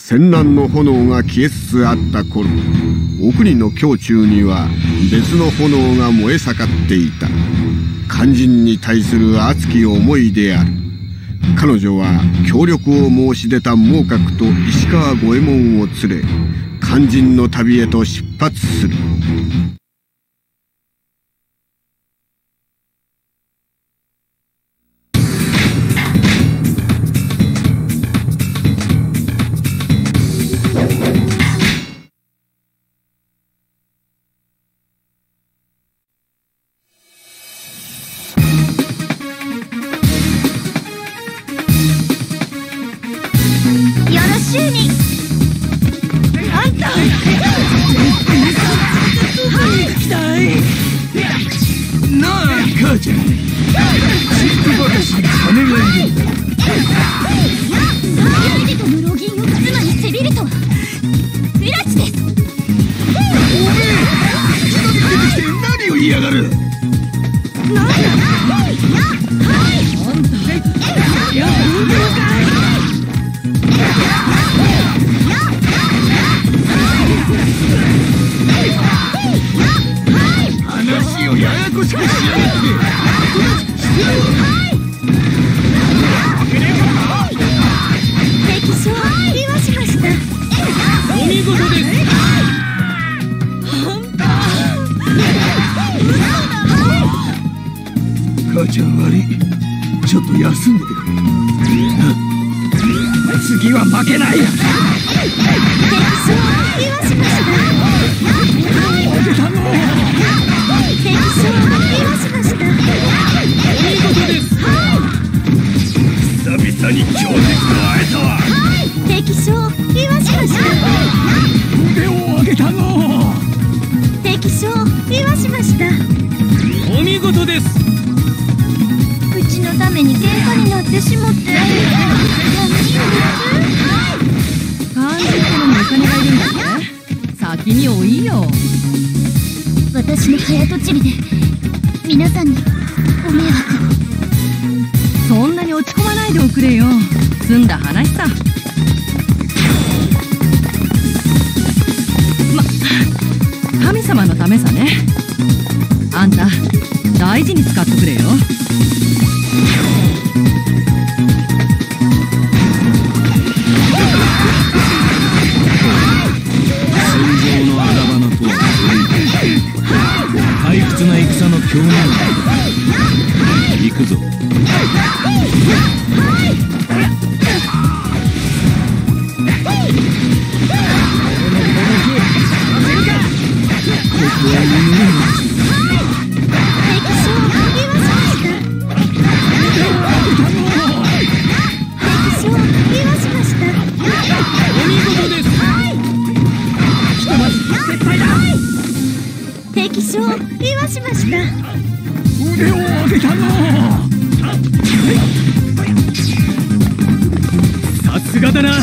戦乱の炎が消えつつあった頃、お国の胸中には別の炎が燃え盛っていた。肝心に対する熱き思いである。彼女は協力を申し出た孟獲と石川五右衛門を連れ、肝心の旅へと出発する。 私の早とちりで皆さんにご迷惑を。 そんなに落ち込まないでおくれよ。済んだ話さ。神様のためさね。あんた大事に使っとくれよ。 戦場の荒花とは退屈な戦の強面行くぞ。 敵将言わしました。 腕を上げたの。さすがだな。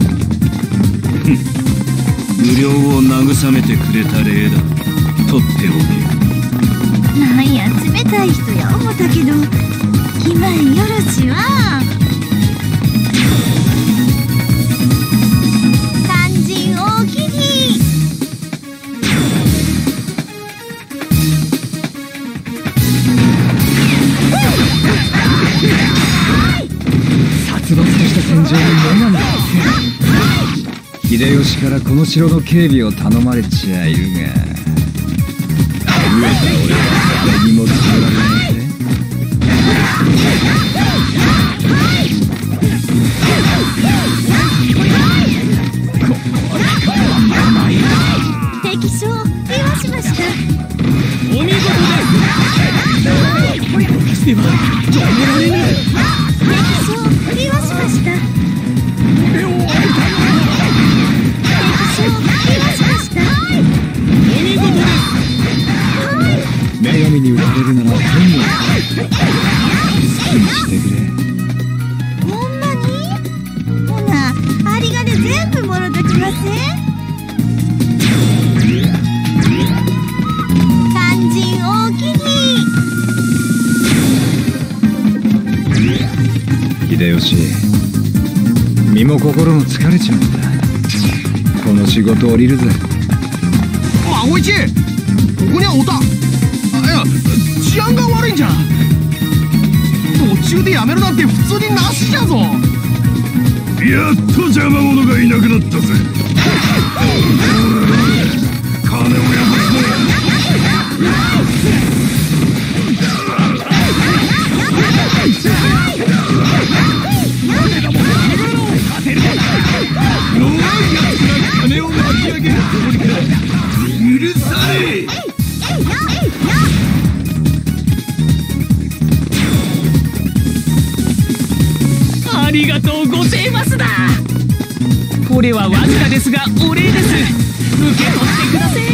無料を慰めてくれた礼だ。取っておけ。 なんや冷たい人や思ったけど今よろしいわ。肝心大きに。 殺伐とした戦場に何なんだ。秀吉からこの城の警備を頼まれちゃいるが、飢えた俺は誰にもつけられないぜ。 敵将言わしました。 お見事です。では止められぬ。 敵将言わしました。 腕を上げた。 敵将言わしました。 お見事です。女神に打たれるなら天を好きにしてくれ。 ほんまに？ほな針金全部もろときません？肝心大きに。 秀吉、身も心も疲れちまった。 この仕事降りるぜ。 孫一、ここにはおった。いや、治安が悪いんじゃ。途中でやめるなんて普通になしじゃぞ。 やっと邪魔者がいなくなったぜ。金をや金を巻き上げるつもりか。許され。 ありがとうございますだ。これはわずかですがお礼です。受け取ってください。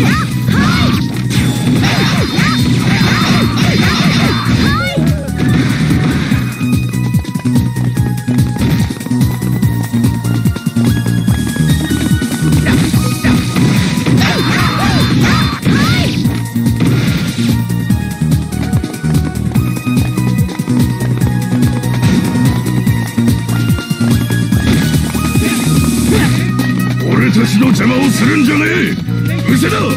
俺たちの邪魔をするんじゃねえ。うせだ。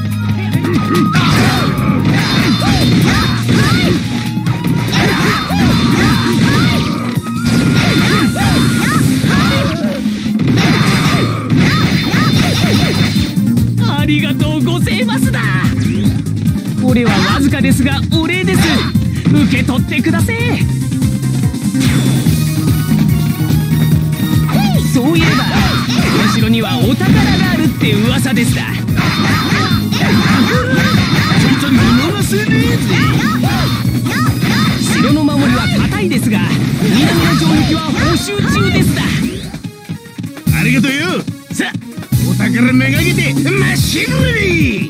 ありがとうございますだ。これはわずかですがお礼です。受け取ってください。そういえばお城にはお宝があるって噂でした。ちょいちょい見逃せねえぜ。城の守りは堅いですが南の城壁は補修中ですだ。 ありがとうよ。さあ、お宝めがけてまっしぐり。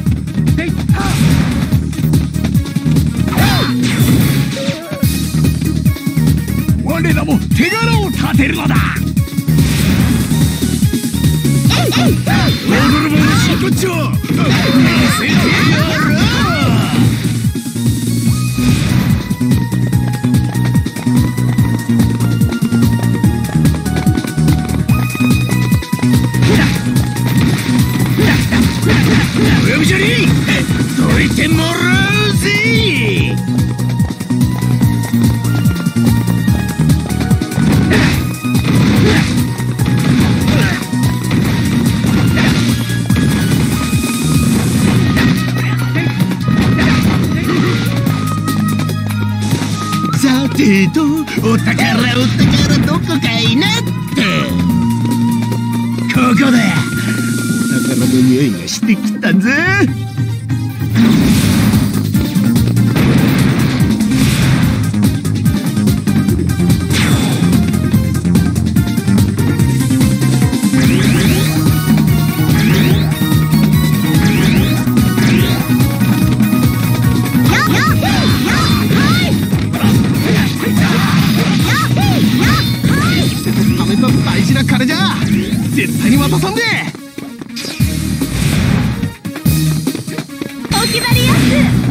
我らも手柄を立てるのだ。踊る者真骨頂見せてやろう。お呼びじゃねえ。どいてもらうぜ。さてと、お宝どこかいなって。ここだ。お宝の匂いがしてきたぜ。大事な金じゃ絶対に渡さんで。 お決まりやす。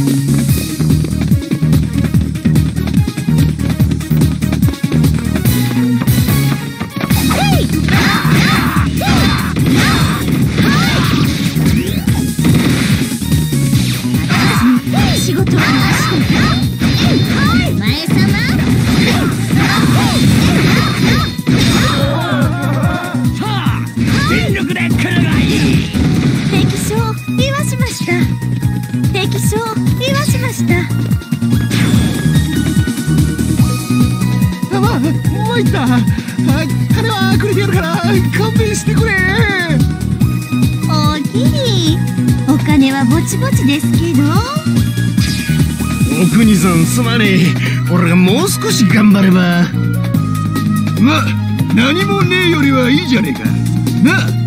仕事はなしで。前様。 全力で来るがいい。 敵将言わしました。敵将言わしました。 参った。金はくれてやるから勘弁してくれ。 おおきにお金はぼちぼちですけど。 お国さんすまねえ。俺がもう少し頑張れば。 ま、何もねえよりはいいじゃねえかな。